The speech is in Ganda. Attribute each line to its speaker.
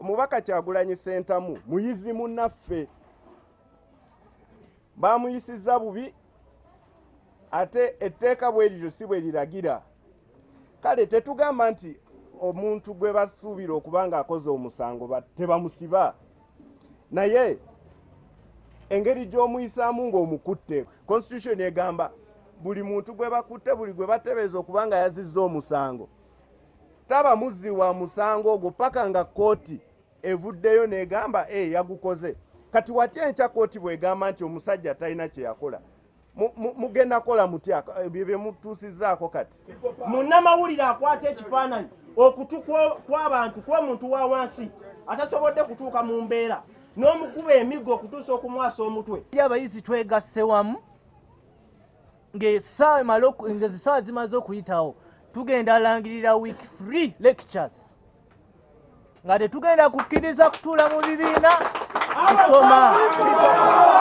Speaker 1: omubaka Kyagulanyi Ssentamu muyizi munnaffe bamuyisizza bubi ate etteeka bwe lityo si bwe liragira. Kale tetugamba nti omuntu gwe basuubira okuba ng'akoze omusango tebamusiba, naye engeri gy'omuyisaamu ng'omukutte constitution egamba buli muntu gwe bakutte, buli gwe batebeeza okuba nga yazizza omusango taba muzzi wa musango ogwo paka nga kooti evuddeyo n'egamba yagukoze. Kati watya enkya kooti bw'egamba nti omusajja talina kye yakola, mugenda kola mutya ebyo bye mutuusizzaako? Kati
Speaker 2: munnamawulire akwata ekifaananyi okutu kw'abantu kw'omuntu wa wansi atasobodde kutuuka mu mbeera n'omukuba emiggo okutuusa okumwasa omutwe.
Speaker 3: Abayizi twegasse wamu ng'essaawa zimaze okuyitawo tugenda langirira week free lectures nga tetugenda kukkiriza kutuula mu bibiina kusoma.